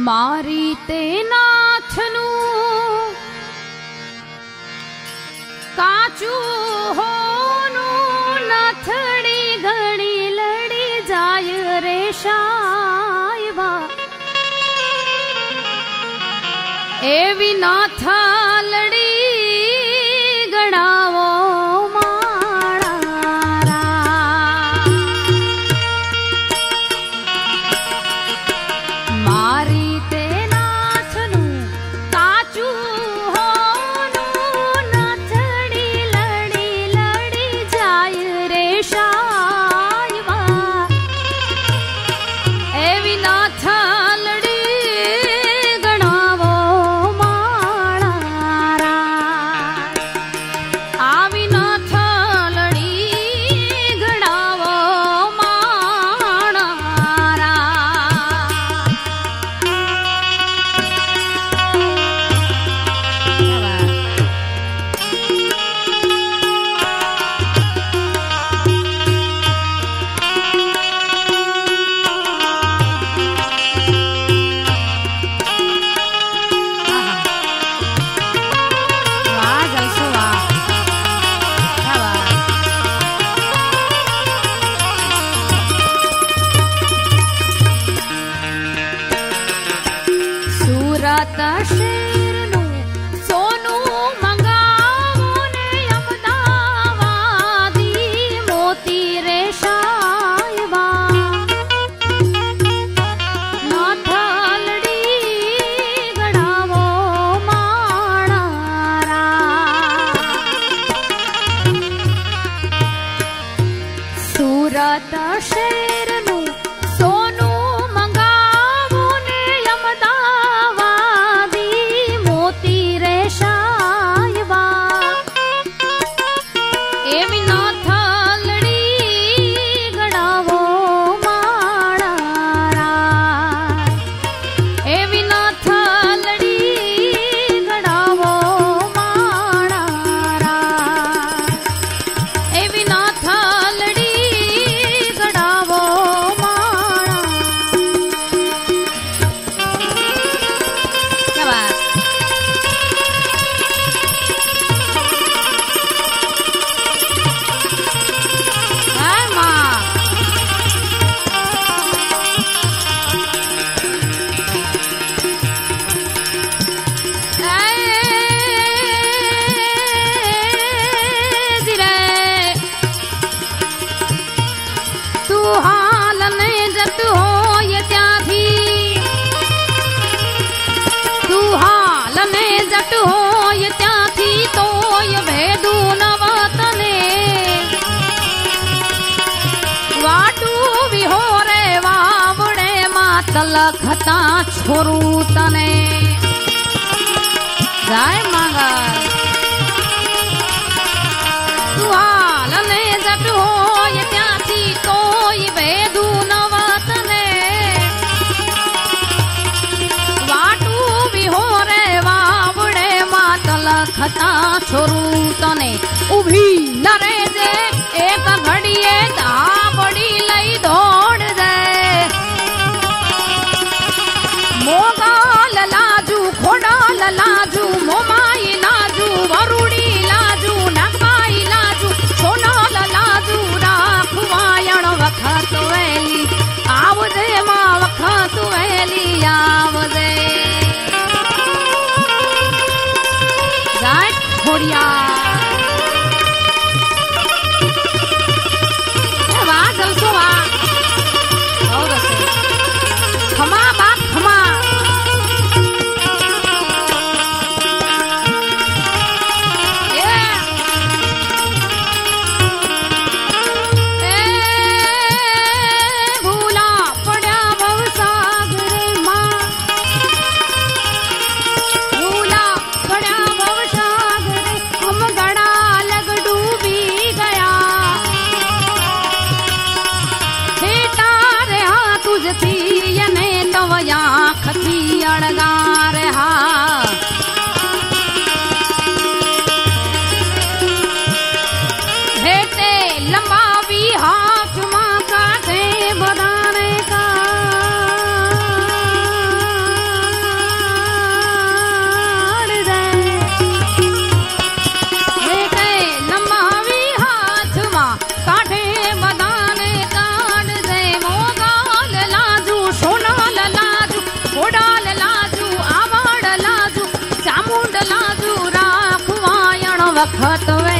मारी ते नाथनु काचू होनु नाथड़ी घड़ी लड़ी जाय रे शायबा एवी नाथा लड़ी गणावो माणारा मारी ते नाथनु काचू होनु नाथड़ी लड़ी लड़ी जाय रे शायबा एवी नाथा लड़ी गणावो माणारा आवी नाथा लड़ी गणावो माणारा वाह जलसो वाह क्या बात सूरत शेरनु सोनू मंगावो ने अमदावादी मोती रे शायबा नाथलड़ी गणावो माणारा सूरत शेरनु सोनू मंगावो ने अमदावादी मोती रे शायबा एवी नाथलड़ी गणावो माणारा एवी नाथलड़ी गणावो माणारा एवी नाथलड़ी गणावो माणा क्या बात है माँ तू हाल ने जत हो ये त्या थी तू हाल ने जट हो ये त्या थी तो ये भेदू नवतने वाटू भी हो रे वावड़े मातल खता छोरू तने जाय मांगा तू हाल ने जट हो ये त्या थी तो ये भेदू नवतने वाटू भी हो रे वावड़े मातल खता छोरू तने उभी न रे जे एक घड़िए धाबड़ी लई दौड़ जाए मोगाल लाजू खोडाल लाजू मोमाई लाजू वरुड़ी लाजू नगबाई लाजू सोनाल लाजू राखवायण वखत वेली आवजे मां वखत वेली आवजे जाय खोड़िया वाह जलसो वाह और से खमा बात खमा भूला पड़ा भवसागर माँ भूला पड़ा भवसागर લખત વે